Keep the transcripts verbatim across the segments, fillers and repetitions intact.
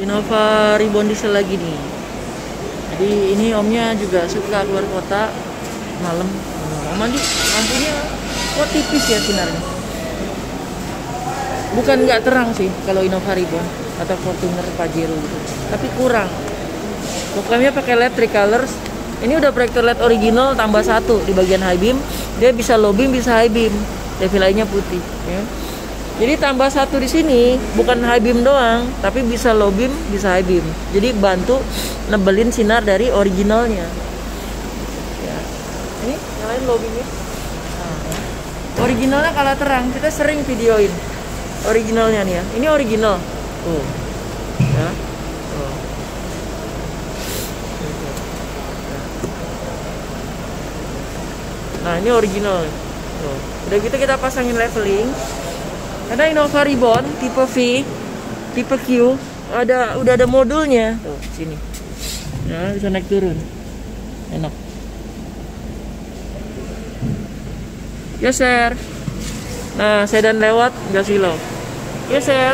Innova Reborn diesel lagi nih. Jadi ini omnya juga suka keluar kota malam. Mau mandi, lampunya kok tipis ya sinarnya. Bukan nggak terang sih kalau Innova Reborn atau Fortuner Pajero gitu, tapi kurang. Pokoknya pakai L E D Tricolors. Ini udah proyektor L E D original tambah satu di bagian high beam. Dia bisa low beam, bisa high beam. Devil eye-nya putih. Ya. Jadi tambah satu di sini bukan high beam doang, tapi bisa low beam, bisa high beam. Jadi bantu nebelin sinar dari originalnya. Ya. Ini nyalain low beamnya. Nah. Originalnya kalah terang, kita sering videoin. Originalnya nih ya. Ini original. Tuh. Ya. Tuh. Nah, ini original. Tuh. Udah gitu kita pasangin leveling. Karena Innova Reborn tipe V, tipe Q ada udah ada modulnya. Tuh, sini. Ya, bisa naik turun. Enak. Ya, share. Nah, sedan lewat nggak silau. Ya, share.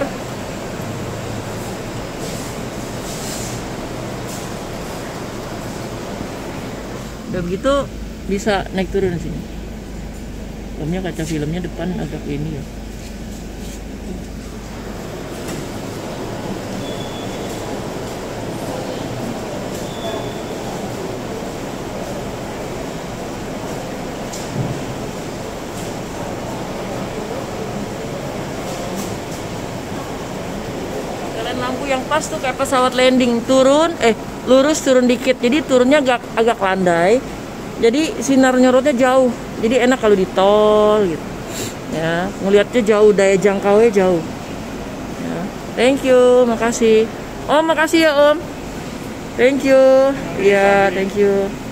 Udah begitu bisa naik turun sini. Filmnya kaca filmnya depan agak ini ya. Lampu yang pas tuh kayak pesawat landing, turun eh lurus turun dikit, jadi turunnya agak agak landai, jadi sinar nyorotnya jauh, jadi enak kalau di tol gitu ya, ngelihatnya jauh, daya jangkaunya jauh ya. Thank you, makasih Om, makasih ya Om, thank you ya, thank you.